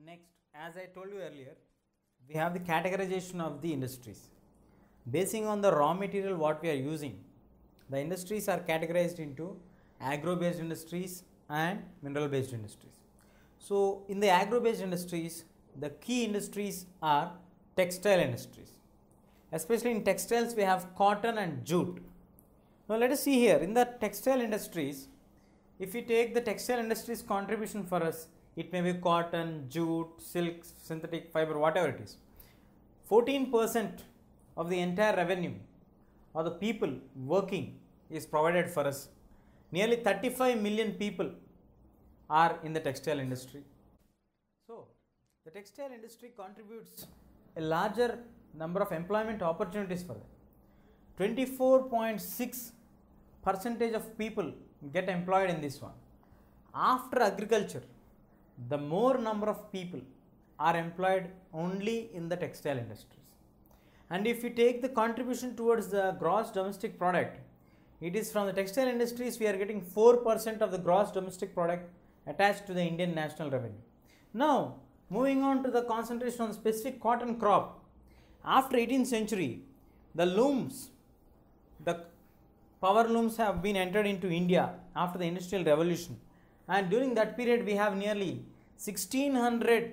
Next, as I told you earlier, we have the categorization of the industries. Basing on the raw material what we are using, the industries are categorized into agro-based industries and mineral-based industries. So, in the agro-based industries, the key industries are textile industries. Especially in textiles, we have cotton and jute. Now, let us see here in the textile industries, if we take the textile industries contribution for us, it may be cotton, jute, silk, synthetic fiber, whatever it is. 14% of the entire revenue or the people working is provided for us. Nearly 35 million people are in the textile industry. So, the textile industry contributes a larger number of employment opportunities for them. 24.6% of people get employed in this one. After agriculture, the more number of people are employed only in the textile industries. And if you take the contribution towards the gross domestic product, it is from the textile industries we are getting 4% of the gross domestic product attached to the Indian national revenue. Now, moving on to the concentration on specific cotton crop. After 18th century, the looms, the power looms have been entered into India after the industrial revolution, and during that period we have nearly 1600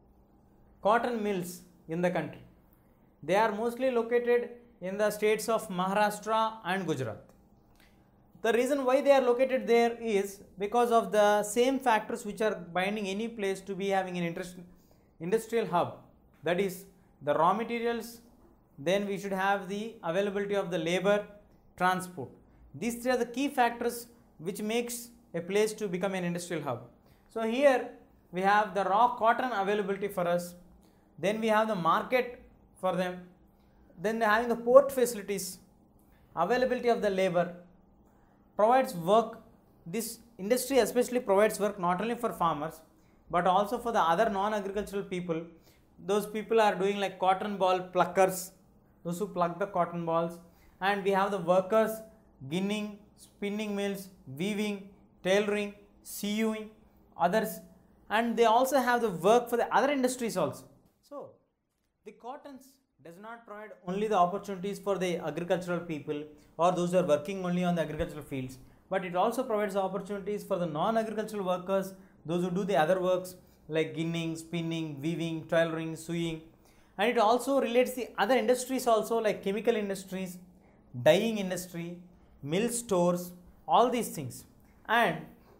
cotton mills in the country. They are mostly located in the states of Maharashtra and Gujarat. The reason why they are located there is because of the same factors which are binding any place to be having an industrial hub, that is the raw materials, then we should have the availability of the labor, transport. These three are the key factors which makes a place to become an industrial hub. So, here we have the raw cotton availability for us, then we have the market for them, then having the port facilities, availability of the labor, provides work. This industry especially provides work not only for farmers but also for the other non-agricultural people. Those people are doing like cotton ball pluckers, those who pluck the cotton balls, and we have the workers ginning, spinning mills, weaving, tailoring, sewing, others, and they also have the work for the other industries also. So, the cottons does not provide only the opportunities for the agricultural people or those who are working only on the agricultural fields, but it also provides the opportunities for the non-agricultural workers, those who do the other works like ginning, spinning, weaving, tailoring, sewing, and it also relates the other industries also like chemical industries, dyeing industry, mill stores, all these things. And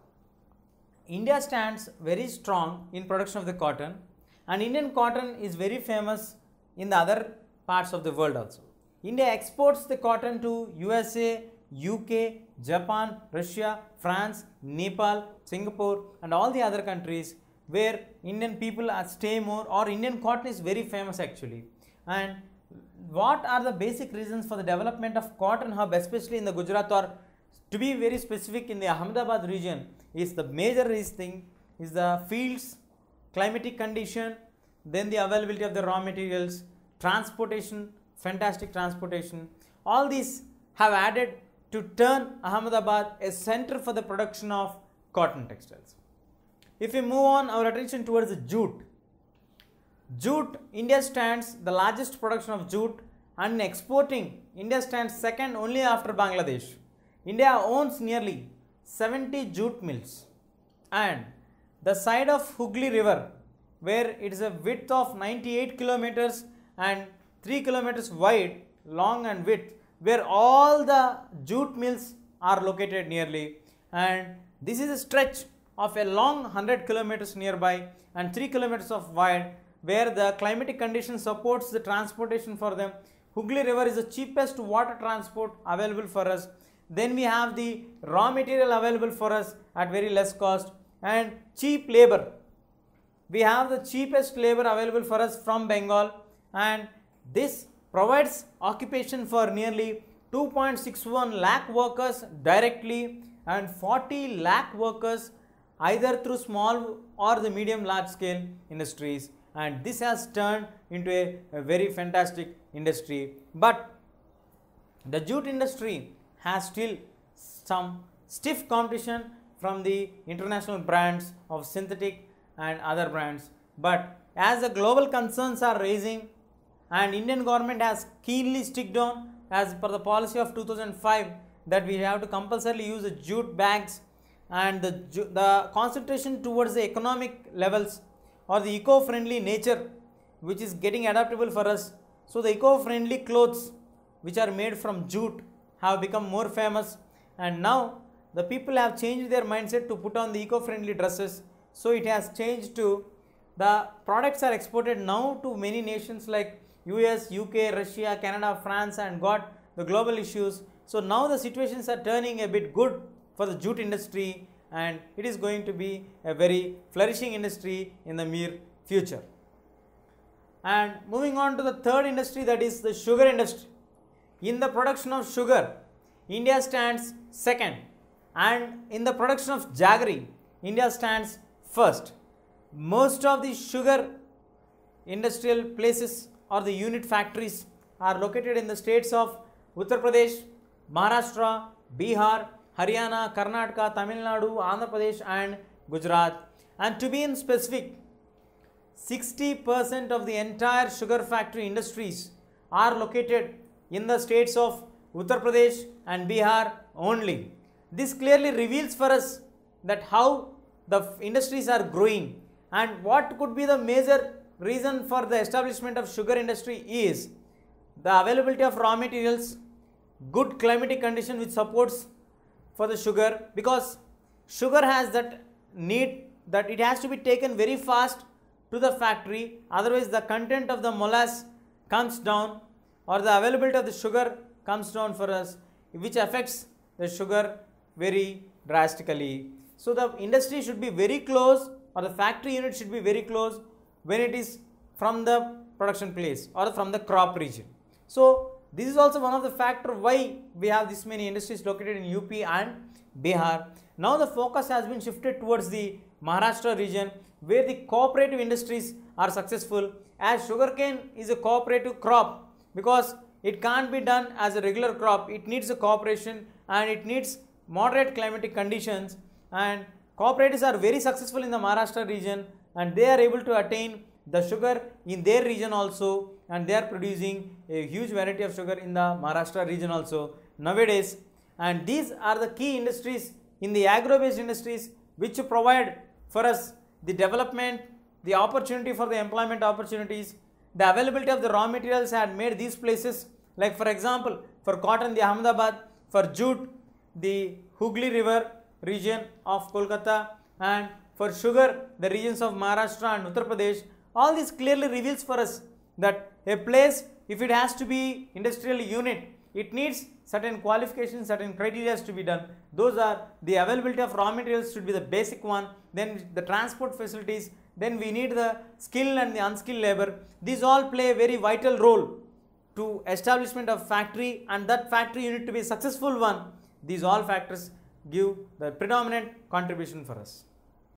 India stands very strong in production of the cotton, and Indian cotton is very famous in the other parts of the world also. India exports the cotton to USA, UK, Japan, Russia, France, Nepal, Singapore and all the other countries where Indian people stay more, or Indian cotton is very famous actually. And what are the basic reasons for the development of cotton hub, especially in the Gujarat, or to be very specific in the Ahmedabad region, is the major thing is the fields, climatic condition, then the availability of the raw materials, transportation, fantastic transportation. All these have added to turn Ahmedabad a center for the production of cotton textiles. If we move on our attention towards the jute. Jute, India stands the largest production of jute, and in exporting, India stands second only after Bangladesh. India owns nearly 70 jute mills, and the side of Hooghly river, where it is a width of 98 kilometers and 3 kilometers wide, long and width, where all the jute mills are located nearly, and this is a stretch of a long 100 kilometers nearby and 3 kilometers of wide, where the climatic condition supports the transportation for them. Hooghly river is the cheapest water transport available for us. Then we have the raw material available for us at very less cost and cheap labor. We have the cheapest labor available for us from Bengal, and this provides occupation for nearly 2.61 lakh workers directly and 40 lakh workers either through small or the medium large scale industries, and this has turned into a very fantastic industry. But the jute industry has still some stiff competition from the international brands of synthetic and other brands. But as the global concerns are raising and Indian government has keenly sticked on as per the policy of 2005 that we have to compulsorily use the jute bags, and the concentration towards the economic levels or the eco-friendly nature which is getting adaptable for us. So the eco-friendly clothes which are made from jute have become more famous, and now the people have changed their mindset to put on the eco-friendly dresses. So it has changed to the products are exported now to many nations like US, UK, Russia, Canada, France, and got the global issues. So now the situations are turning a bit good for the jute industry, and it is going to be a very flourishing industry in the near future. And moving on to the third industry, that is the sugar industry. In the production of sugar, India stands second, and in the production of jaggery, India stands first. Most of the sugar industrial places or the unit factories are located in the states of Uttar Pradesh, Maharashtra, Bihar, Haryana, Karnataka, Tamil Nadu, Andhra Pradesh, and Gujarat. And to be in specific, 60% of the entire sugar factory industries are located in the states of Uttar Pradesh and Bihar only. This clearly reveals for us that how the industries are growing, and what could be the major reason for the establishment of sugar industry is the availability of raw materials, good climatic condition which supports for the sugar, because sugar has that need that it has to be taken very fast to the factory, otherwise the content of the molasses comes down or the availability of the sugar comes down for us, which affects the sugar very drastically. So the industry should be very close, or the factory unit should be very close when it is from the production place or from the crop region. So this is also one of the factors why we have this many industries located in UP and Bihar. Now the focus has been shifted towards the Maharashtra region, where the cooperative industries are successful, as sugarcane is a cooperative crop because it can't be done as a regular crop. It needs a cooperation and it needs moderate climatic conditions, and cooperatives are very successful in the Maharashtra region, and they are able to attain the sugar in their region also, and they are producing a huge variety of sugar in the Maharashtra region also nowadays. And these are the key industries in the agro based industries which provide for us the development, the opportunity for the employment opportunities. The availability of the raw materials had made these places, like for example for cotton the Ahmedabad, for jute the Hooghly River region of Kolkata, and for sugar the regions of Maharashtra and Uttar Pradesh. All this clearly reveals for us that a place, if it has to be industrial unit, it needs certain qualifications, certain criteria to be done. Those are the availability of raw materials should be the basic one, then the transport facilities, then we need the skill and the unskilled labor. These all play a very vital role to establishment of factory, and that factory unit to be a successful one. These all factors give the predominant contribution for us.